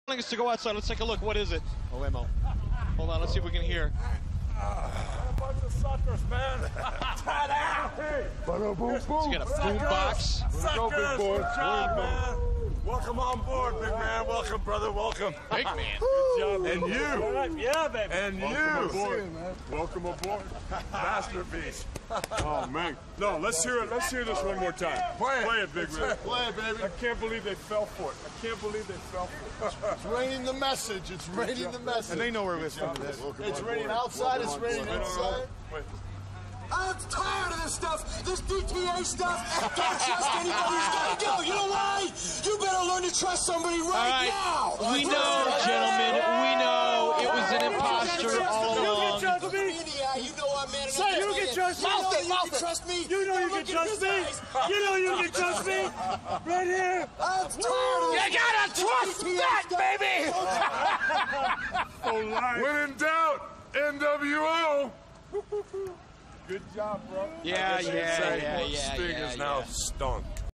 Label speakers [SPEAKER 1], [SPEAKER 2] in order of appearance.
[SPEAKER 1] telling us to go outside. Let's take a look. What is it? Oh, Emo. Hold on. Let's see if we can hear.
[SPEAKER 2] A bunch of suckers, man. Tie down. Hey.
[SPEAKER 1] He's got a boom box.
[SPEAKER 2] Suckers. Good job, man. Welcome on board, big man. Welcome, brother. Welcome.
[SPEAKER 1] Big man.
[SPEAKER 2] Good job. And you.
[SPEAKER 3] Yeah, baby.
[SPEAKER 2] And
[SPEAKER 4] Welcome
[SPEAKER 2] you.
[SPEAKER 4] aboard. Welcome aboard.
[SPEAKER 2] Masterpiece.
[SPEAKER 4] Oh, man. No, let's hear it. Let's hear this one more time. Play it, big man.
[SPEAKER 2] Play it, baby.
[SPEAKER 4] I can't believe they fell for it. I can't believe they fell for it.
[SPEAKER 5] It's raining the message. It's raining the message.
[SPEAKER 1] And they know we're listening to this.
[SPEAKER 5] It's raining outside. It's raining inside.
[SPEAKER 6] I'm tired of this stuff, this DTA stuff. Don't trust anybody who's got to go. You know why? You better learn to trust somebody right now.
[SPEAKER 1] We know, gentlemen. We know it was an imposter all along.
[SPEAKER 3] You can trust me.
[SPEAKER 6] You know I'm man.
[SPEAKER 3] Say, you can trust me.
[SPEAKER 6] You can trust me.
[SPEAKER 3] You know you can trust me. You know you can trust me. Right here.
[SPEAKER 6] I'm tired of this.
[SPEAKER 3] You gotta trust that, baby.
[SPEAKER 4] When in doubt, nWo. Good job, bro.
[SPEAKER 1] Yeah.
[SPEAKER 2] Sting is now stunk.